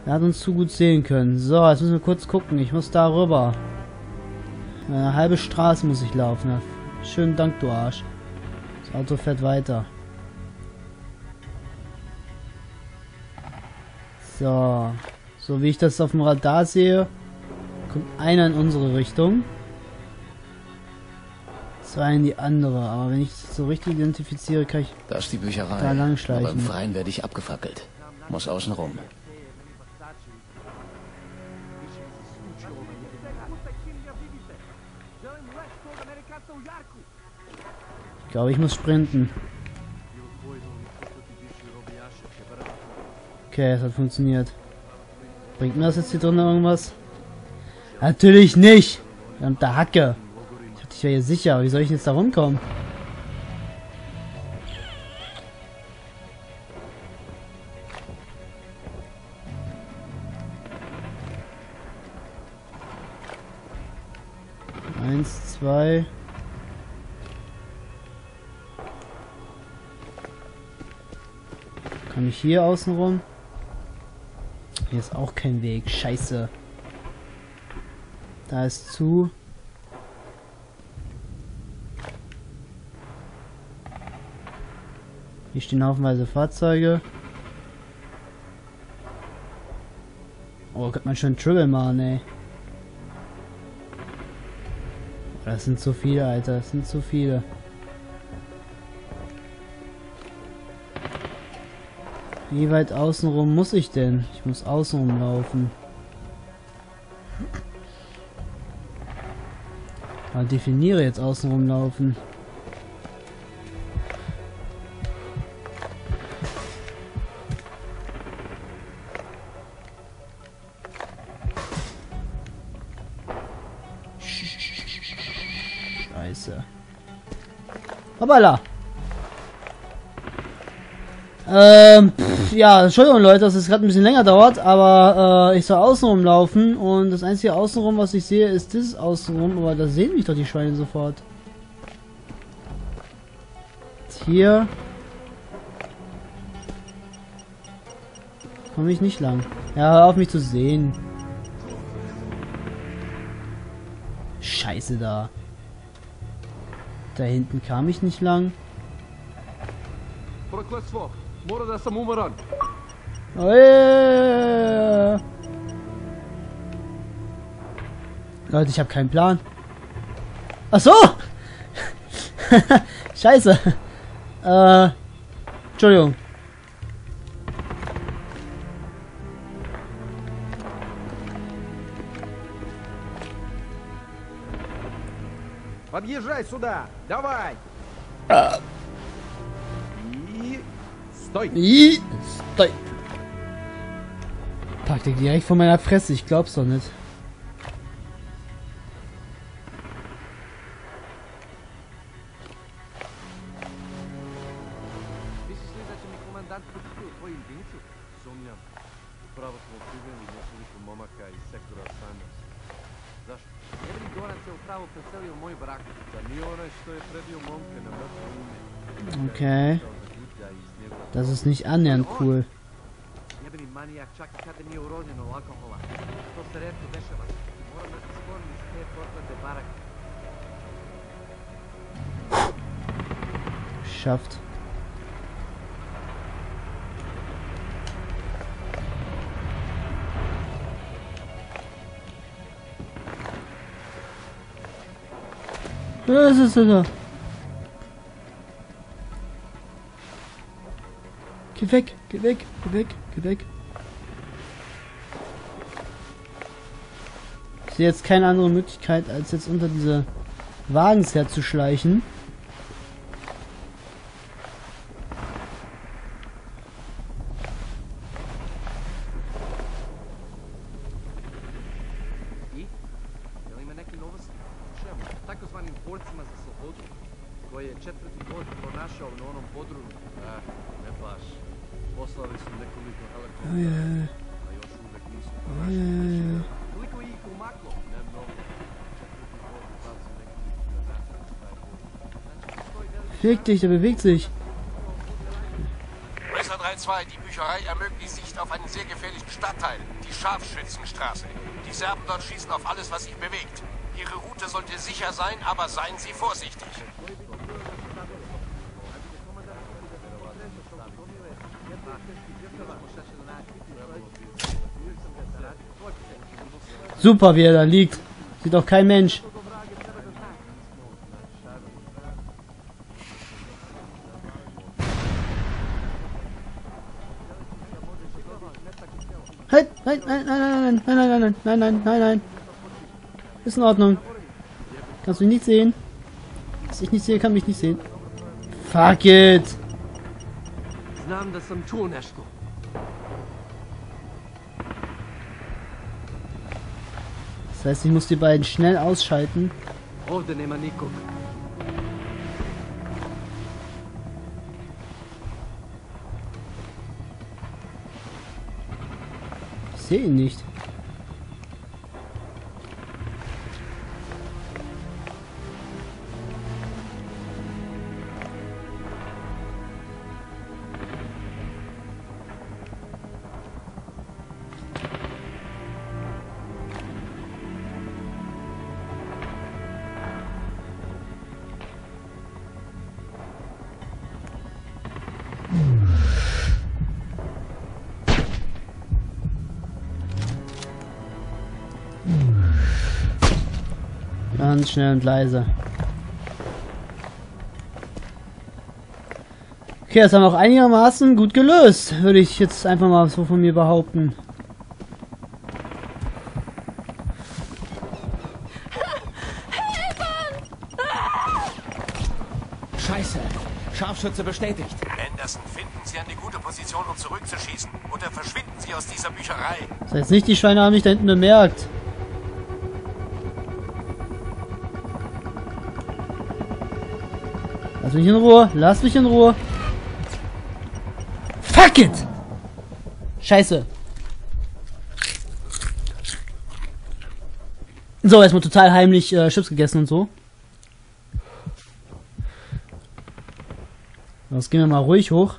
Er hat uns zu gut sehen können. So, jetzt müssen wir kurz gucken. Ich muss da rüber. Eine halbe Straße muss ich laufen. Ja, schönen Dank, du Arsch. Das Auto fährt weiter. So. So wie ich das auf dem Radar sehe, kommt einer in unsere Richtung. Zwei in die andere. Aber wenn ich es so richtig identifiziere, kann ich Das ist die Bücherei. da lang schleichen. Aber im Freien werde ich abgefackelt. Muss außen rum. Ich glaube, ich muss sprinten. Okay, es hat funktioniert. Bringt mir das jetzt hier drin irgendwas? Natürlich nicht! Verdammte Hacke! Ich dachte, ich wäre hier sicher. Wie soll ich jetzt da rumkommen? Eins, zwei. Kann ich hier außen rum? Hier ist auch kein Weg. Scheiße. Da ist zu. Hier stehen haufenweise Fahrzeuge. Oh, könnte man schon Tribble machen, ey. Das sind zu viele, Alter. Das sind zu viele. Wie weit außenrum muss ich denn? Ich muss außenrum laufen. Aber definiere jetzt außenrum laufen. Scheiße. Hoppala! Ja, Entschuldigung Leute, dass es gerade ein bisschen länger dauert, aber ich soll außenrum laufen und das einzige Außenrum, was ich sehe, ist dieses Außenrum, aber da sehen mich doch die Schweine sofort. Hier komme ich nicht lang. Ja, hör auf mich zu sehen. Scheiße da. Da hinten kam ich nicht lang. Oh, yeah. Leute, ich habe keinen Plan. Ach so! Scheiße. Entschuldigung. Подъезжай сюда! Давай! И... Sтой! Packt er direkt vor meiner Fresse, ich glaub's doch nicht. Okay. Das ist nicht annähernd cool. Schafft. Das ist so. Geh weg, geh weg, geh weg, geh weg. Ich sehe jetzt keine andere Möglichkeit, als jetzt unter diese Wagens herzuschleichen. Fick dich, der bewegt sich. Racer 3-2, die Bücherei ermöglicht Sicht auf einen sehr gefährlichen Stadtteil, die Scharfschützenstraße. Die Serben dort schießen auf alles, was sich bewegt. Ihre Route sollte sicher sein, aber seien Sie vorsichtig. Super, wie er da liegt. Sieht doch kein Mensch. Halt, nein, nein, nein, nein, nein, nein, nein, nein, nein, nein, nein. Ist in Ordnung. Kannst du mich nicht sehen? Was ich nicht sehe, kann mich nicht sehen. Fuck it. Das heißt, ich muss die beiden schnell ausschalten. Ich sehe ihn nicht. Ganz schnell und leise. Okay, das haben wir auch einigermaßen gut gelöst, würde ich jetzt einfach mal so von mir behaupten. Scheiße. Scharfschütze bestätigt. Anderson, finden Sie eine gute Position, um zurückzuschießen. Oder verschwinden Sie aus dieser Bücherei. Das heißt nicht, die Schweine haben mich da hinten bemerkt. Lass mich in Ruhe. Lass mich in Ruhe. Fuck it! Scheiße. So, erstmal total heimlich Chips gegessen und so. Jetzt gehen wir mal ruhig hoch.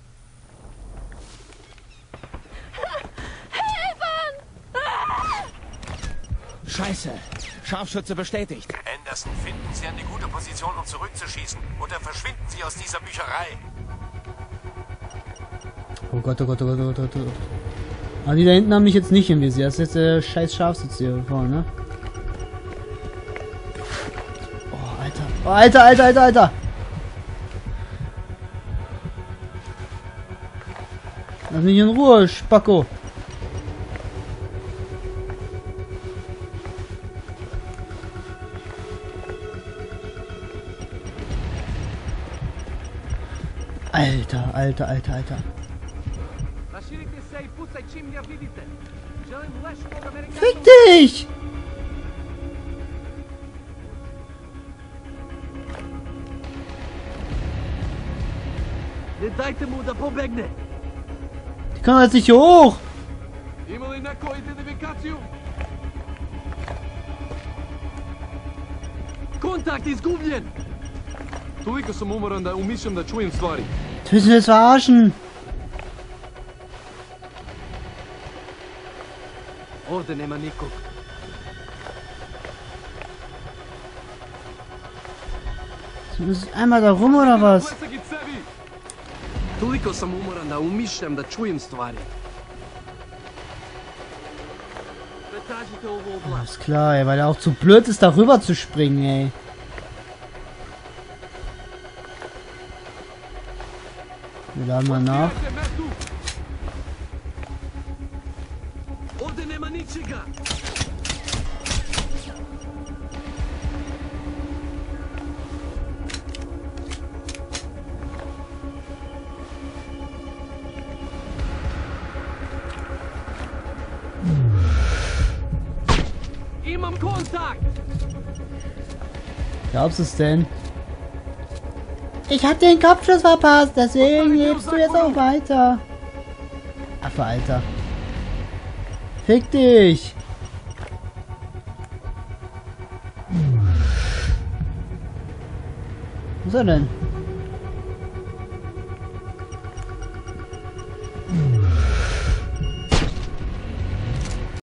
Scheiße. Scharfschütze bestätigt. Anderson, finden Sie eine gute Position, um zurückzuschießen. Oder verschwinden Sie aus dieser Bücherei. Oh Gott, oh Gott, oh Gott, oh Gott, oh Gott. Aber die da hinten haben mich jetzt nicht im Visier. Das ist jetzt der scheiß Schafsitz hier vorne, ne? Oh, Alter. Oh, Alter, Alter, Alter, Alter. Lass mich in Ruhe, Spacko. Alter, Alter, Alter, Alter. Fick dich! Die kommen jetzt nicht hier hoch! Kontakt izgubljen! Toliko sam umoran da umišljam da čujem stvari. Du willst mich jetzt verarschen! Ovdje nema nikog. Muss ich einmal da rum oder was? Toliko sam umoran da umišljam da čujem stvari. Pretražite ovu oblast. Ist klar, ey, weil er auch zu blöd ist, da rüber zu springen, ey. Wir laden mal nach. Ovdje nema ničega. Imam Kontakt! Glaubst du es denn? Ich hab den Kopfschuss verpasst, deswegen lebst du jetzt auch weiter. Affe, Alter. Fick dich! Wo ist er denn?